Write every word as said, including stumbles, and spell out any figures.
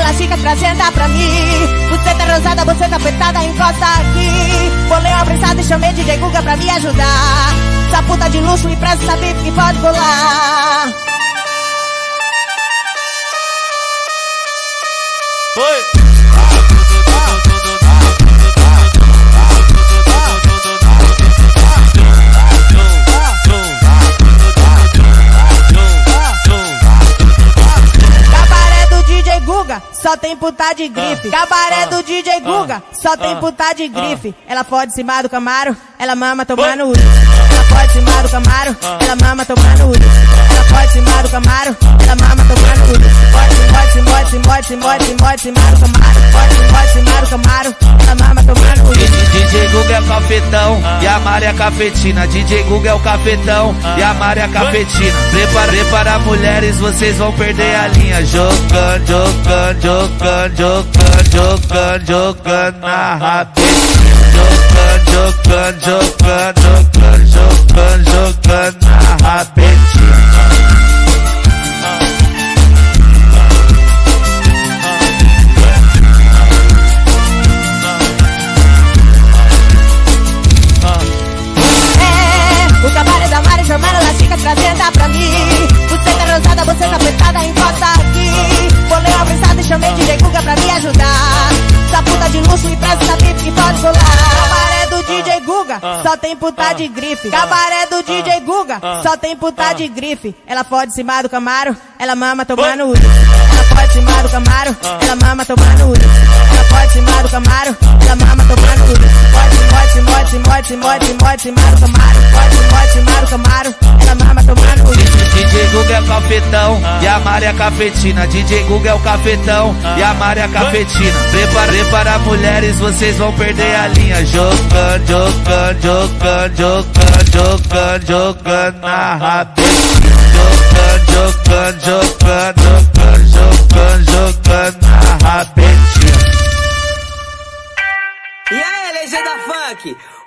elástica pra sentar pra mim. Você tá rosada, você tá apertada, encosta aqui. Bolei uma prensada e chamei D J Guga pra me ajudar. Essa puta de luxo e presta saber que pode colar. Foi! Só tem puta de grife. Cabaré do D J Guga, só tem puta de grife. Ela pode cima do Camaro, ela mama tomando uísque. Ela pode cima do Camaro, ela mama tomando uísque. Ela pode cima do Camaro, ela mama tomando uísque. Pode, pode, pode, pode, pode, pode cima do Camaro. Pode, pode cima do Camaro, ela mama tomando uísque. D J Guga é cafetão e a Mari é cafetina. D J Guga é o cafetão e a Mari é cafetina. Prepara, prepara mulheres, vocês vão perder a linha. Jogando, jogando, jogando, jogando, jogando, jogando na rabetinha. Jogando, jogando, jogando, jogando, jogando, jogando na rabetinha. O cabaré da Mari chamando elástica pra sentar pra mim. Você tá rosada, você tá apertada, encosta aqui. Bolei uma prensada e chamei D J Guga pra me ajudar. Essa puta de luxo e presta saber que pode colar. Cabaré do D J Guga, só tem puta de grife. Cabaré do D J Guga, só tem puta de grife. Ela pode cima do Camaro, ela mama tomando uísque. Ela pode cima do Camaro, ela mama tomando uísque. Ela pode cima do Camaro, ela mama tomando uísque. Pode, pode, pode, pode, pode, pode cima do Camaro. Pode, pode cima do Camaro, ela mama tomando uísque. D J Guga é cafetão e a Mari é cafetina. D J Guga é o cafetão e a Mari é cafetina. Prepara, prepara mulheres, vocês vão perder a linha. Jogando, jogando, jogando, jogando, jogando, jogando na rabetinha. Jogando, jogando, jogando, jogando, jogando, jogando na rabetinha. E aí, legenda funk?